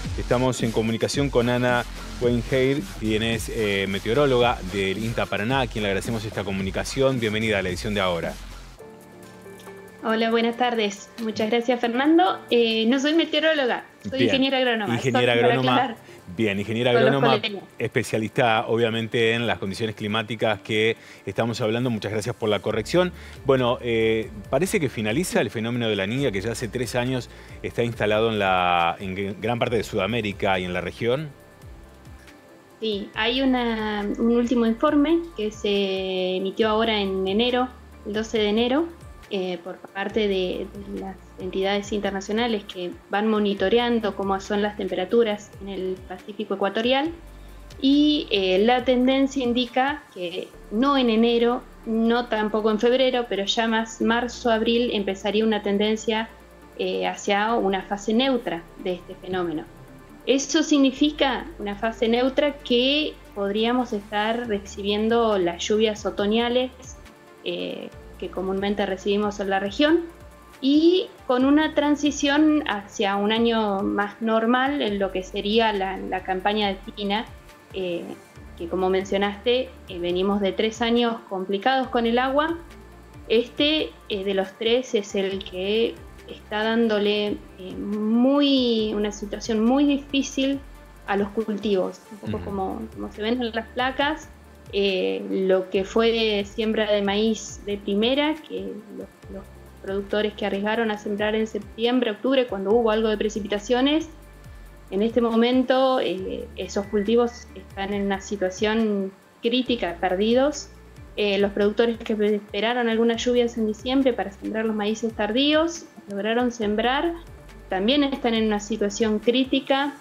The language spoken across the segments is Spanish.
Estamos en comunicación con Ana Weinheir, quien es meteoróloga del INTA Paraná, a quien le agradecemos esta comunicación. Bienvenida a la edición de ahora. Hola, buenas tardes. Muchas gracias, Fernando. No soy meteoróloga, soy ingeniera agrónoma. Ingeniera agrónoma. Bien, ingeniera agrónoma, especialista obviamente en las condiciones climáticas que estamos hablando. Muchas gracias por la corrección. Bueno, parece que finaliza el fenómeno de la Niña, que ya hace 3 años está instalado en gran parte de Sudamérica y en la región. Sí, hay un último informe que se emitió ahora en enero, el 12 de enero, por parte de las entidades internacionales que van monitoreando cómo son las temperaturas en el Pacífico ecuatorial, y la tendencia indica que no en enero, no tampoco en febrero, pero ya más marzo, abril empezaría una tendencia hacia una fase neutra de este fenómeno. Eso significa una fase neutra que podríamos estar recibiendo las lluvias otoñales que comúnmente recibimos en la región, y con una transición hacia un año más normal en lo que sería la campaña de Fina, que como mencionaste, venimos de 3 años complicados con el agua. De los 3 es el que está dándole una situación muy difícil a los cultivos, un poco como se ven en las placas. Lo que fue de siembra de maíz de primera, que los productores que arriesgaron a sembrar en septiembre, octubre, cuando hubo algo de precipitaciones, en este momento esos cultivos están en una situación crítica, perdidos. Los productores que esperaron algunas lluvias en diciembre para sembrar los maíces tardíos, lograron sembrar, también están en una situación crítica.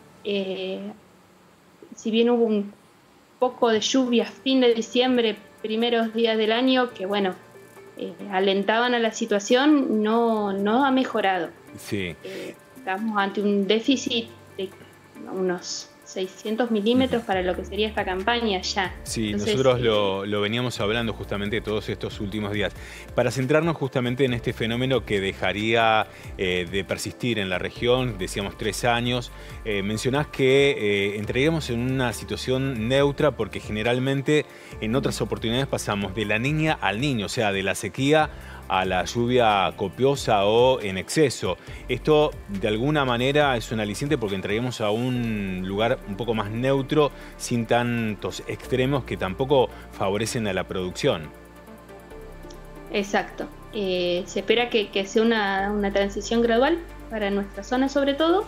Si bien hubo un poco de lluvias fin de diciembre, primeros días del año, que bueno, alentaban a la situación, no ha mejorado. Sí. Estamos ante un déficit de unos 600 milímetros para lo que sería esta campaña ya. Sí, entonces, nosotros lo veníamos hablando justamente todos estos últimos días. Para centrarnos justamente en este fenómeno que dejaría de persistir en la región, decíamos 3 años, mencionás que entraríamos en una situación neutra porque generalmente en otras oportunidades pasamos de la Niña al Niño, o sea, de la sequía a la lluvia copiosa o en exceso. Esto de alguna manera es un aliciente porque entraríamos a un lugar un poco más neutro, sin tantos extremos que tampoco favorecen a la producción. Exacto. Se espera que sea una transición gradual para nuestra zona sobre todo.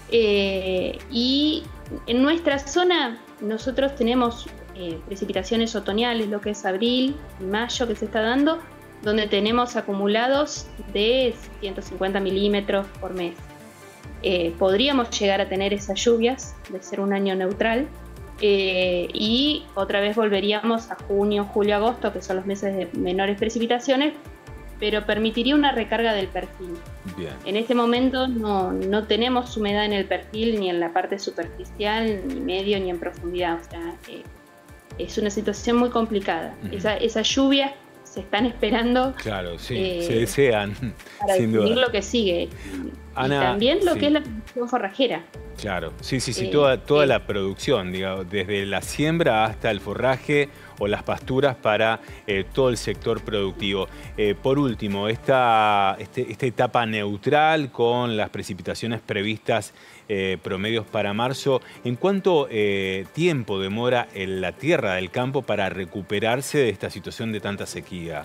Y en nuestra zona nosotros tenemos precipitaciones otoñales, lo que es abril y mayo que se está dando, donde tenemos acumulados de 150 milímetros por mes. Podríamos llegar a tener esas lluvias, de ser un año neutral, y otra vez volveríamos a junio, julio, agosto, que son los meses de menores precipitaciones, pero permitiría una recarga del perfil. Bien. En este momento no tenemos humedad en el perfil, ni en la parte superficial, ni medio, ni en profundidad. O sea, es una situación muy complicada. Esas lluvias se están esperando. Claro, sí, se desean, para sin duda. lo que sigue. Ana, y también lo sí. que es la producción forrajera. Claro, sí, toda la producción, digamos, desde la siembra hasta el forraje o las pasturas para todo el sector productivo. Por último, esta etapa neutral con las precipitaciones previstas promedios para marzo, ¿en cuánto tiempo demora la tierra del campo para recuperarse de esta situación de tanta sequía?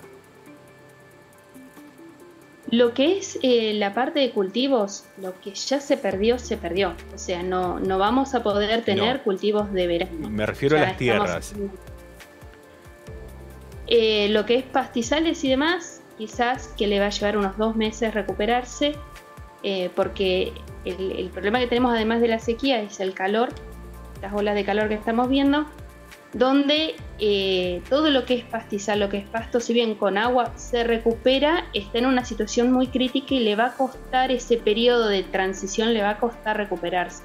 Lo que es la parte de cultivos, lo que ya se perdió, se perdió. O sea, no vamos a poder tener cultivos de verano. Me refiero a las tierras. Lo que es pastizales y demás, quizás que le va a llevar unos 2 meses recuperarse, porque el problema que tenemos además de la sequía es el calor, las olas de calor que estamos viendo, donde todo lo que es pastizal, lo que es pasto, si bien con agua se recupera, está en una situación muy crítica y le va a costar ese periodo de transición, le va a costar recuperarse.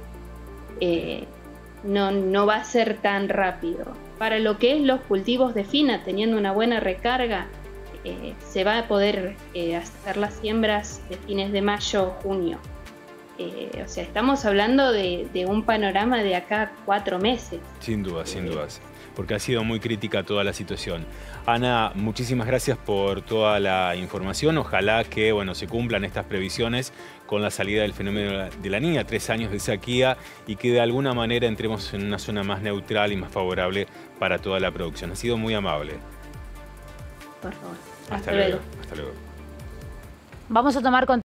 No va a ser tan rápido. Para lo que es los cultivos de fina, teniendo una buena recarga, se va a poder hacer las siembras de fines de mayo o junio. O sea, estamos hablando de un panorama de acá a 4 meses. Sin dudas, porque ha sido muy crítica toda la situación. Ana, muchísimas gracias por toda la información. Ojalá que se cumplan estas previsiones con la salida del fenómeno de la Niña, 3 años de sequía, y que de alguna manera entremos en una zona más neutral y más favorable para toda la producción. Ha sido muy amable. Por favor. Hasta luego. Vamos a tomar contacto.